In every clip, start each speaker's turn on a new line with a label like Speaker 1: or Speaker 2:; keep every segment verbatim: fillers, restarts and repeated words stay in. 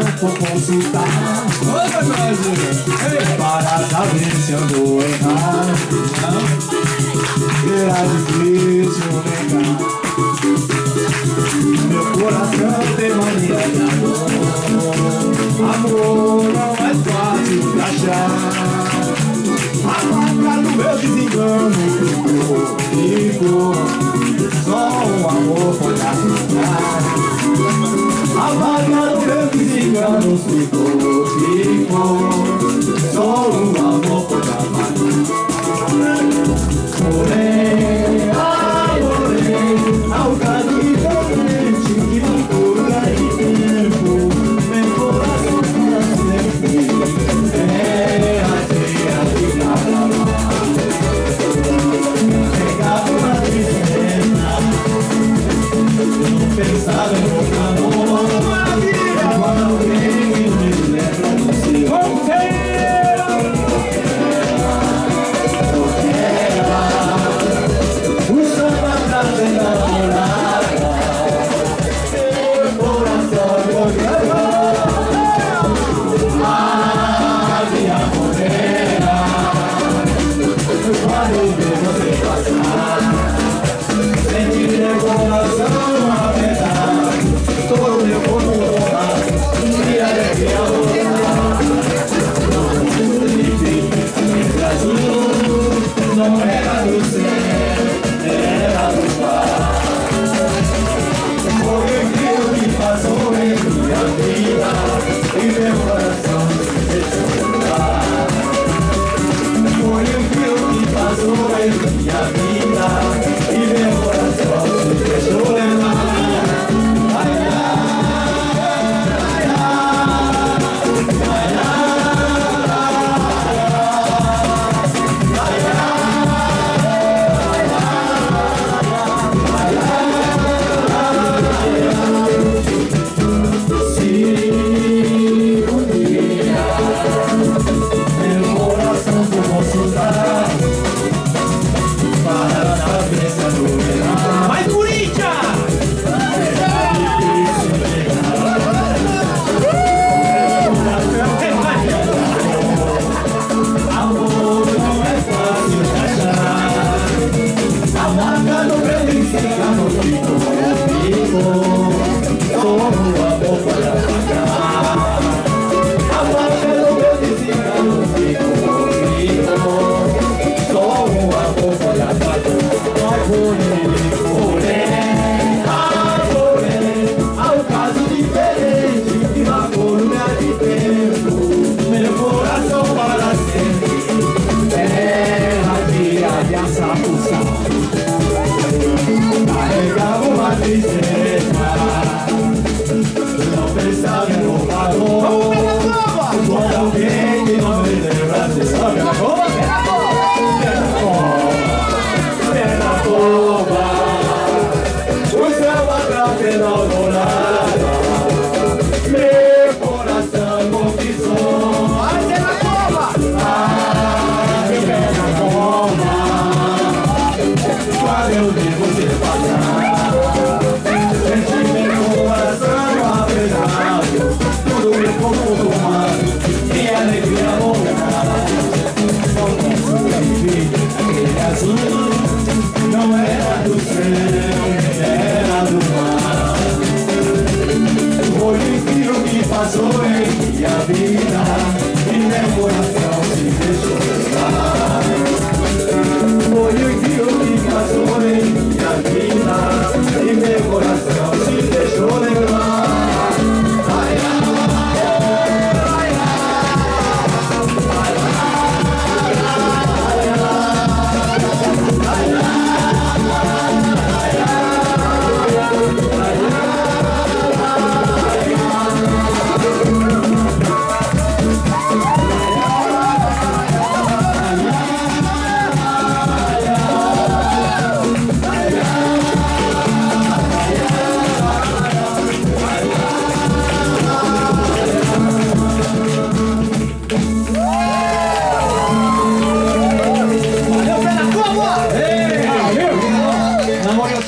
Speaker 1: vou consultar para saber se andou errado. Era difícil negar. Meu coração tem mania de amor. Amor não é fácil de achar. A marca do meu desengano ficou, ficou. Só o amor pode arrancar. A marca do meu desengano ficou, ficou. Só o amor pode arrancar. Porém, ah, porém, ao caso diferente que marcou lugar de tempo, meu coração para sempre é a dia de carnaval. Pegava uma tristeza, não pensava em outro amor. Quando alguém me lembra do seu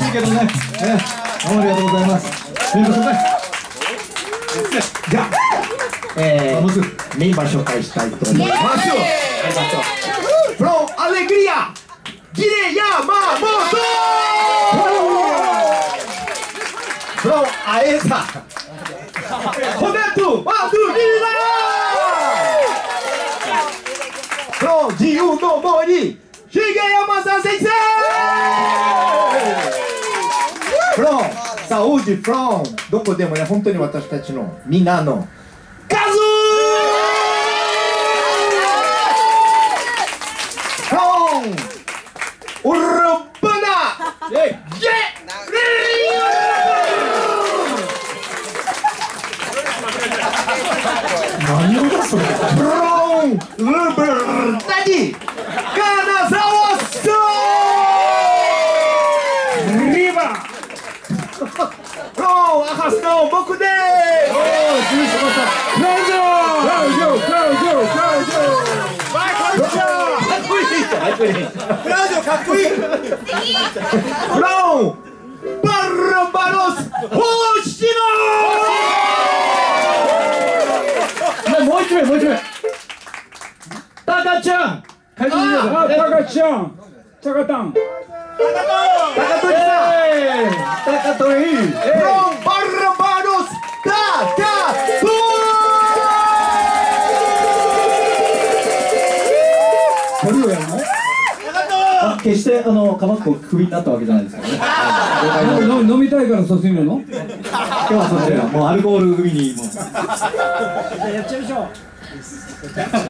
Speaker 2: ありがとうございます。すみません。じゃあ。
Speaker 1: えー、メンバー紹介したいと思います。フロンアレグリアギレヤマモトフロンアエサコメントワンツーリーダーフロン自由の森ヒゲヤマサ先生フロンサウジフロンどこでもね本当に私たちのみんなのカズフロンウルバナイェイ何をだそれフロンウルバナイカナサワスリバフロンアハスの僕でーす。おー、すみません。クラウジョー、クラウジョー、クラウジョー、クラウジョー。バイクラウジョー。かっこいい。かっこいい。クラウジョーかっこいい。フロンバルバロス星野。もう一名、もう一名。タカちゃん。帰ってきてください。あ、タカちゃん。タカタン。タカトリさん。タカトリ。フロンバルバロスタカトー。鳥をやるの？決してあのカバッコクビになったわけじゃないですからね。飲みたいからそうするの？今日はそうですよ。もうアルコール海にもう。じゃあやっちゃいましょう。